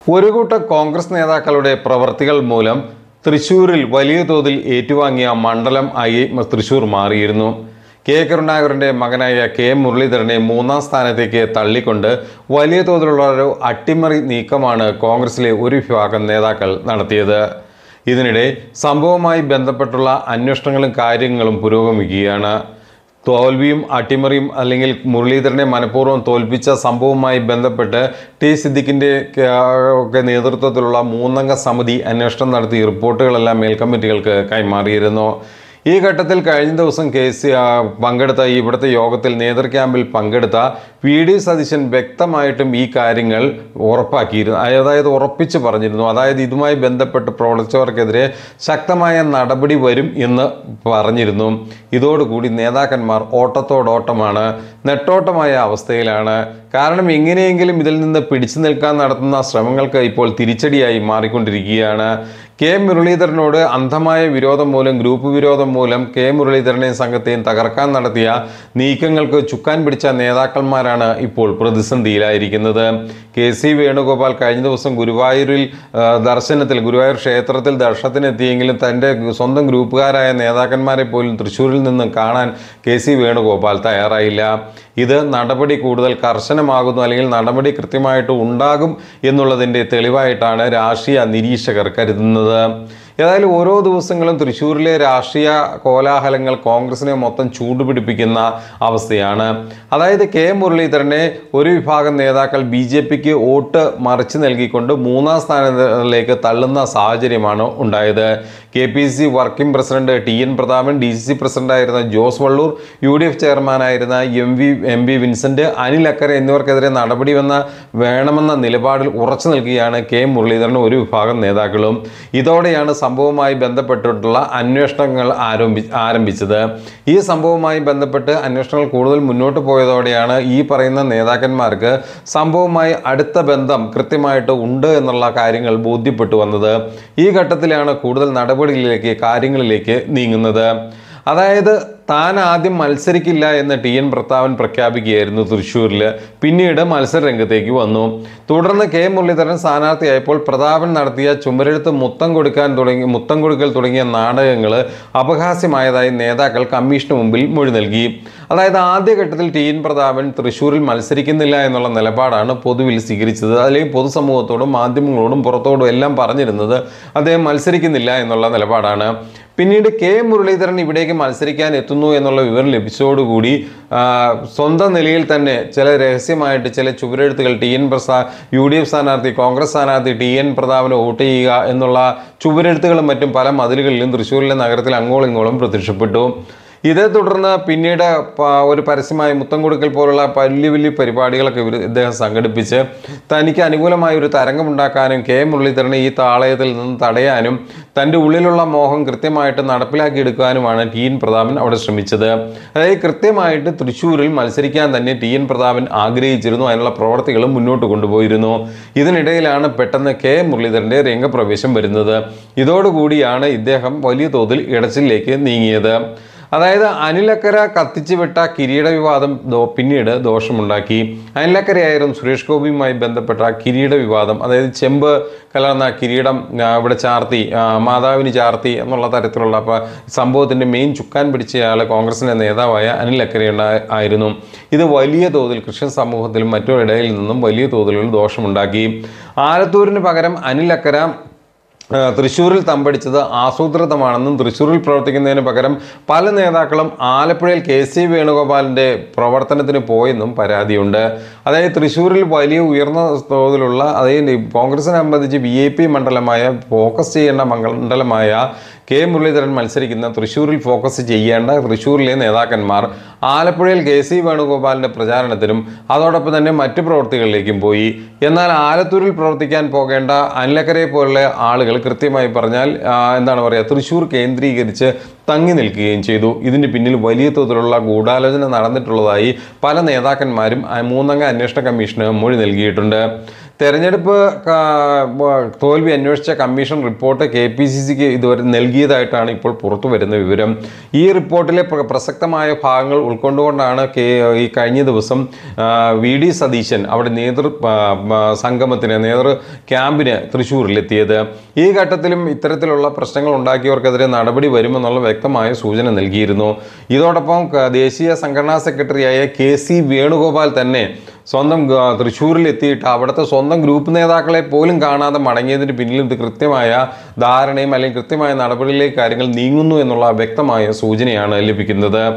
ഒരു കൂട്ടം കോൺഗ്രസ് നേതാക്കളുടെ പ്രവർത്തികൾ മൂലം തൃശൂരിൽ വലിയ തോതിൽ ഏറ്റുവാങ്ങിയ മണ്ഡലം ആയി തൃശൂർ മാറിയിരുന്നു. കെ കരുണാകരന്റെ മകനായ കെ മുരളീധരനെ മൂന്നാം സ്ഥാനത്തേക്ക് തള്ളിക്കൊണ്ട് വലിയ തോതിലുള്ള ഒരു അട്ടിമറി നീക്കമാണ് കോൺഗ്രസിലെ ഒരു വിഭാഗം നേതാക്കൾ നടത്തിയത്. ഇതിനിടെ സംഭവവുമായി ബന്ധപ്പെട്ടുള്ള അന്വേഷണങ്ങളും കാര്യങ്ങളും പുരോഗമിക്കുകയാണ്. തോൽവിയും അട്ടിമറിയും അല്ലെങ്കിൽ മുരളീധരനെ മനഃപൂർവ്വം തോൽപ്പിച്ച സംഭവവുമായി ബന്ധപ്പെട്ട് ടി സിദ്ദിഖിൻ്റെ ഒക്കെ നേതൃത്വത്തിലുള്ള 3 അംഗ സമിതി അന്വേഷണം നടത്തി റിപ്പോർട്ടുകളെല്ലാം മേൽക്കമ്മിറ്റികൾക്ക് കൈമാറിയിരുന്നു. ഈ ഘട്ടത്തിൽ കഴിഞ്ഞ ദിവസം പങ്കെടുത്ത ഇവിടുത്തെ യോഗത്തിൽ നേതൃ ക്യാമ്പിൽ പങ്കെടുത്ത വി.ഡി. സതീശൻ വ്യക്തമായിട്ടും ഈ കാര്യങ്ങൾ ഉറപ്പാക്കിയിരുന്നു. അതായത് ഉറപ്പിച്ച് പറഞ്ഞിരുന്നു. അതായത് ഇതുമായി ബന്ധപ്പെട്ട് പ്രവർത്തിച്ചവർക്കെതിരെ ശക്തമായ നടപടി വരും എന്ന് പറഞ്ഞിരുന്നു. ഇതോടുകൂടി നേതാക്കന്മാർ ഓട്ടത്തോടോട്ടമാണ്, നെട്ടോട്ടമായ അവസ്ഥയിലാണ്. കാരണം എങ്ങനെയെങ്കിലും ഇതിൽ നിന്ന് പിടിച്ചു നിൽക്കാൻ നടത്തുന്ന ശ്രമങ്ങൾക്ക് ഇപ്പോൾ തിരിച്ചടിയായി മാറിക്കൊണ്ടിരിക്കുകയാണ്. കെ മുരളീധരനോട് അന്ധമായ വിരോധം മൂലം, ഗ്രൂപ്പ് വിരോധം മൂലം കെ മുരളീധരനെയും സംഘത്തെയും തകർക്കാൻ നടത്തിയ നീക്കങ്ങൾക്ക് ചുക്കാൻ പിടിച്ച നേതാക്കന്മാരാണ് ഇപ്പോൾ പ്രതിസന്ധിയിലായിരിക്കുന്നത്. കെ.സി. വേണുഗോപാൽ കഴിഞ്ഞ ദിവസം ഗുരുവായൂർ ക്ഷേത്രത്തിൽ ദർശനത്തിനെത്തിയെങ്കിലും തൻ്റെ സ്വന്തം ഗ്രൂപ്പുകാരായ നേതാക്കന്മാരെ പോലും തൃശ്ശൂരിൽ നിന്ന് കാണാൻ കെ.സി. വേണുഗോപാൽ തയ്യാറായില്ല. ഇത് നടപടി കൂടുതൽ കർശനമാകുന്നു, അല്ലെങ്കിൽ നടപടി കൃത്യമായിട്ട് ഉണ്ടാകും എന്നുള്ളതിൻ്റെ തെളിവായിട്ടാണ് രാഷ്ട്രീയ നിരീക്ഷകർ കരുതുന്നത്. ഏതായാലും ഓരോ ദിവസങ്ങളും തൃശ്ശൂരിലെ രാഷ്ട്രീയ കോലാഹലങ്ങൾ കോൺഗ്രസിനെ മൊത്തം ചൂടുപിടിപ്പിക്കുന്ന അവസ്ഥയാണ്. അതായത് കെ മുരളീധരനെ ഒരു വിഭാഗം നേതാക്കൾ ബി.ജെ.പിക്ക് വോട്ട് മറിച്ച് നൽകിക്കൊണ്ട് 3ാം സ്ഥാനത്തിലേക്ക് തള്ളുന്ന സാഹചര്യമാണ് ഉണ്ടായത്. KPC. Working president TN. Prathapan, DCC. പ്രസിഡന്റായിരുന്ന ജോസ് വള്ളൂർ, യു.ഡി.എഫ്. ചെയർമാനായിരുന്ന എം.വി. വിൻസെന്റ്, അനിൽ അക്കര എന്നിവർക്കെതിരെ നടപടി വേണമെന്ന നിലപാടിൽ ഉറച്ചു നിൽക്കുകയാണ് കെ മുരളീധരൻ ഒരു വിഭാഗം നേതാക്കളും. ഇതോടെയാണ് സംഭവവുമായി ബന്ധപ്പെട്ടിട്ടുള്ള അന്വേഷണങ്ങൾ ആരംഭിച്ചത്. ഈ സംഭവവുമായി ബന്ധപ്പെട്ട് അന്വേഷണങ്ങൾ കൂടുതൽ മുന്നോട്ട് പോയതോടെയാണ് ഈ പറയുന്ന നേതാക്കന്മാർക്ക് സംഭവവുമായി അടുത്ത ബന്ധം കൃത്യമായിട്ട് ഉണ്ട് എന്നുള്ള കാര്യങ്ങൾ ബോധ്യപ്പെട്ടു വന്നത്. ഈ ഘട്ടത്തിലാണ് കൂടുതൽ കാര്യങ്ങളിലേക്ക് നീങ്ങുന്നത്. അതായത് താൻ ആദ്യം മത്സരിക്കില്ല എന്ന് ടി.എൻ. പ്രതാപൻ പ്രഖ്യാപിക്കുകയായിരുന്നു തൃശ്ശൂരിൽ. പിന്നീട് മത്സര രംഗത്തേക്ക് വന്നു. തുടർന്ന് കെ മുരളീധരൻ സ്ഥാനാർത്ഥിയായപ്പോൾ പ്രതാപൻ നടത്തിയ ചുമരെഴുത്ത് മുത്തം കൊടുക്കൽ തുടങ്ങിയ നാടകങ്ങൾ അപഹാസ്യമായതായി നേതാക്കൾ കമ്മീഷന് മുമ്പിൽ മൊഴി നൽകി. അതായത് ആദ്യഘട്ടത്തിൽ ടി.എൻ. പ്രതാപൻ തൃശ്ശൂരിൽ മത്സരിക്കുന്നില്ല എന്നുള്ള നിലപാടാണ് പൊതുവിൽ സ്വീകരിച്ചത്. അല്ലെങ്കിൽ പൊതുസമൂഹത്തോടും മാധ്യമങ്ങളോടും പുറത്തോടും എല്ലാം പറഞ്ഞിരുന്നത് അദ്ദേഹം മത്സരിക്കുന്നില്ല എന്നുള്ള നിലപാടാണ്. പിന്നീട് കെ മുരളീധരൻ ഇവിടേക്ക് മത്സരിക്കാൻ എത്തുന്നു എന്നുള്ള വിവരം ലഭിച്ചതോടുകൂടി സ്വന്തം നിലയിൽ തന്നെ രഹസ്യമായിട്ട് ചില ചുവരെഴുത്തുകൾ യു.ഡി.എഫ്. സ്ഥാനാർത്ഥി, കോൺഗ്രസ് സ്ഥാനാർത്ഥി ടി.എൻ. പ്രതാപന് വോട്ട് ചെയ്യുക എന്നുള്ള ചുവരെഴുത്തുകളും മറ്റും പല മതിലുകളിലും തൃശ്ശൂരിലെ നഗരത്തിൽ അങ്ങോളം ഇങ്ങോളം പ്രത്യക്ഷപ്പെട്ടു. ഇതേ തുടർന്ന് പിന്നീട് ഒരു പരസ്യമായി മുത്തം കൊടുക്കൽ പോലുള്ള വലിയ പരിപാടികളൊക്കെ ഇദ്ദേഹം സംഘടിപ്പിച്ച് തനിക്ക് അനുകൂലമായ ഒരു തരംഗമുണ്ടാക്കാനും കെ മുരളീധരനെ ഈ താളയത്തിൽ നിന്ന് തടയാനും തൻ്റെ ഉള്ളിലുള്ള മോഹം കൃത്യമായിട്ട് നടപ്പിലാക്കിയെടുക്കാനുമാണ് ടി.എൻ. പ്രതാപൻ അവിടെ ശ്രമിച്ചത്. അതായത് കൃത്യമായിട്ട് തൃശ്ശൂരിൽ മത്സരിക്കാൻ തന്നെ ടി.എൻ. പ്രതാപൻ ആഗ്രഹിച്ചിരുന്നു. അതിനുള്ള പ്രവർത്തികളും മുന്നോട്ട് കൊണ്ടുപോയിരുന്നു. ഇതിനിടയിലാണ് പെട്ടെന്ന് കെ മുരളീധരൻ്റെ രംഗപ്രവേശം വരുന്നത്. ഇതോടുകൂടിയാണ് ഇദ്ദേഹം വലിയ തോതിൽ ഇടച്ചിലേക്ക് നീങ്ങിയത്. അതായത് അനിലക്കര കത്തിച്ചു വിട്ട കിരീട വിവാദം പിന്നീട് ദോഷമുണ്ടാക്കി. അനിലക്കരയായിരുന്നു സുരേഷ് ഗോപിയുമായി ബന്ധപ്പെട്ട കിരീട വിവാദം, അതായത് ചെമ്പ് കലർന്ന കിരീടം ഇവിടെ ചാർത്തി, മാതാവിന് ചാർത്തി എന്നുള്ള തരത്തിലുള്ള സംഭവത്തിൻ്റെ മെയിൻ ചുക്കാൻ പിടിച്ചയാൾ കോൺഗ്രസിൻ്റെ നേതാവായ അനിലക്കര ആയിരുന്നു. ഇത് വലിയ തോതിൽ ക്രിസ്ത്യൻ സമൂഹത്തിലും മറ്റൊരിടയിൽ നിന്നും വലിയ തോതിലുള്ള ദോഷമുണ്ടാക്കി. ആലത്തൂരിന് പകരം അനിലക്കര തൃശ്ശൂരിൽ തമ്പടിച്ചത് ആസൂത്രിതമാണെന്നും തൃശ്ശൂരിൽ പ്രവർത്തിക്കുന്നതിന് പകരം പല നേതാക്കളും ആലപ്പുഴയിൽ കെ.സി. വേണുഗോപാലിൻ്റെ പ്രവർത്തനത്തിന് പോയെന്നും പരാതിയുണ്ട്. അതായത് തൃശ്ശൂരിൽ വലിയ ഉയർന്ന തോതിലുള്ള, അതായത് കോൺഗ്രസിനെ സംബന്ധിച്ച് VIP മണ്ഡലമായ, ഫോക്കസ് ചെയ്യേണ്ട മണ്ഡലമായ കെ മുരളീധരൻ മത്സരിക്കുന്ന തൃശ്ശൂരിൽ ഫോക്കസ് ചെയ്യേണ്ട തൃശ്ശൂരിലെ നേതാക്കന്മാർ ആലപ്പുഴയിൽ കെ.സി. വേണുഗോപാലിൻ്റെ പ്രചാരണത്തിനും അതോടൊപ്പം തന്നെ മറ്റു പ്രവൃത്തികളിലേക്കും പോയി. എന്നാൽ ആലത്തൂരിൽ പ്രവർത്തിക്കാൻ പോകേണ്ട അനിലക്കരയെ പോലുള്ള ആളുകൾ കൃത്യമായി പറഞ്ഞാൽ തൃശ്ശൂർ കേന്ദ്രീകരിച്ച് തങ്ങി നിൽക്കുകയും ചെയ്തു. ഇതിന് പിന്നിൽ വലിയ തോതിലുള്ള ഗൂഢാലോചന നടന്നിട്ടുള്ളതായി പല നേതാക്കന്മാരും 3 അംഗ അന്വേഷണ കമ്മീഷന് മൊഴി നൽകിയിട്ടുണ്ട്. തെരഞ്ഞെടുപ്പ് തോൽവി അന്വേഷിച്ച കമ്മീഷൻ റിപ്പോർട്ട് KPCCക്ക് ഇതുവരെ നൽകിയതായിട്ടാണ് ഇപ്പോൾ പുറത്തു വരുന്ന വിവരം. ഈ റിപ്പോർട്ടിലെ പ്രസക്തമായ ഭാഗങ്ങൾ ഉൾക്കൊണ്ടുകൊണ്ടാണ് ഈ കഴിഞ്ഞ ദിവസം VD സതീശൻ അവിടെ സംഗമത്തിന് ക്യാമ്പിന് തൃശ്ശൂരിലെത്തിയത്. ഈ ഘട്ടത്തിലും ഇത്തരത്തിലുള്ള പ്രശ്നങ്ങൾ ഉണ്ടാക്കിയവർക്കെതിരെ നടപടി വരുമെന്നുള്ള വ്യക്തമായ സൂചന നൽകിയിരുന്നു. ഇതോടൊപ്പം ദേശീയ സംഘടനാ സെക്രട്ടറിയായ KC വേണുഗോപാൽ തന്നെ സ്വന്തം തൃശ്ശൂരിലെത്തിയിട്ട് അവിടുത്തെ സ്വന്തം ഗ്രൂപ്പ് നേതാക്കളെ പോലും കാണാതെ മടങ്ങിയതിന് പിന്നിൽ ഇത് കൃത്യമായ ധാരണയും അല്ലെങ്കിൽ കൃത്യമായ നടപടിയിലേക്ക് കാര്യങ്ങൾ നീങ്ങുന്നു എന്നുള്ള വ്യക്തമായ സൂചനയാണ് ലഭിക്കുന്നത്.